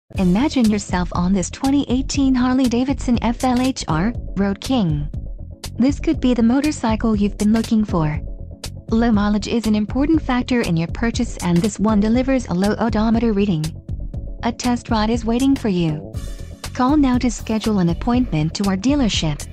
Imagine yourself on this 2018 Harley-Davidson FLHR, Road King. This could be the motorcycle you've been looking for. Low mileage is an important factor in your purchase, and this one delivers a low odometer reading. A test ride is waiting for you. Call now to schedule an appointment to our dealership.